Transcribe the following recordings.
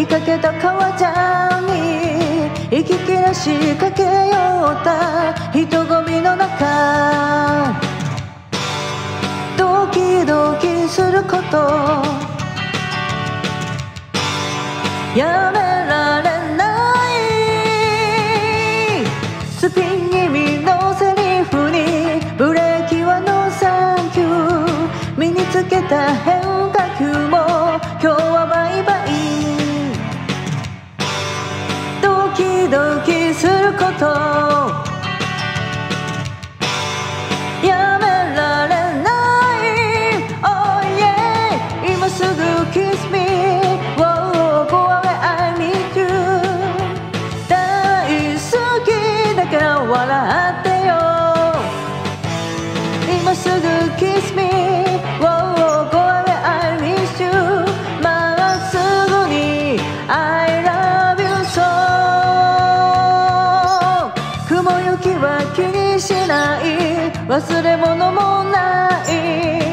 見かけた革ジャンに息切らしかけよった人混みの中、ドキドキすることやめられない。スピン気味のセリフにブレーキはノーサンキュー、身につけた変化球も今日はバイバイ。ドキドキすることやめられない。 Oh yeah 今すぐ kiss me Wow go away I miss you 大好きだから笑ってよ。今すぐ kiss me Wow go away I miss you まっすぐに I love you so 雲行きは気にしない、忘れ物もない、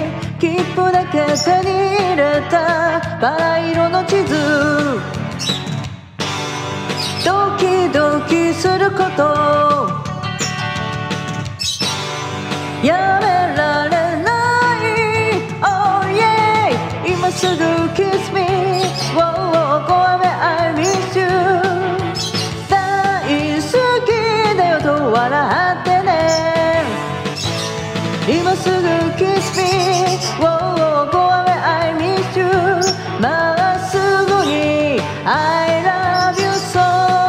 切符だけ手に入れたバラ色の地図、ドキドキすることやめられない。 Oh yeah 今すぐ kiss me Wow go away I miss you 大好きだよと笑ってね。今すぐ kiss me Wow go away I miss you まっすぐに I love you so。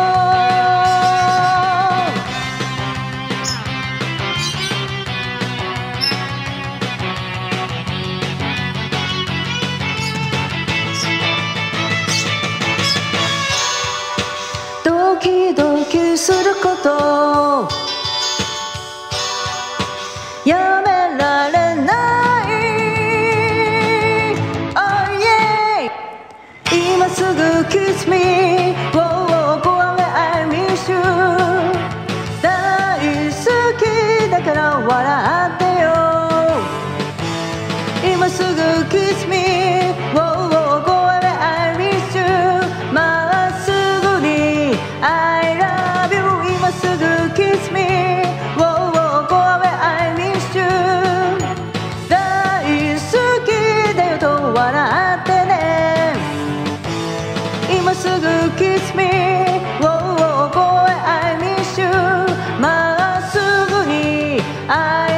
ドキドキすることやめられない。 Oh yeah 今すぐ kiss me Wow go away I miss you 大好きだから笑ってよ。今すぐ kiss me Wow go away I miss you まっすぐに I love you 今すぐ kiss me Wow go away I miss you 大好きだよと笑ってね。今すぐ kiss me Wow go away I miss you まっすぐに I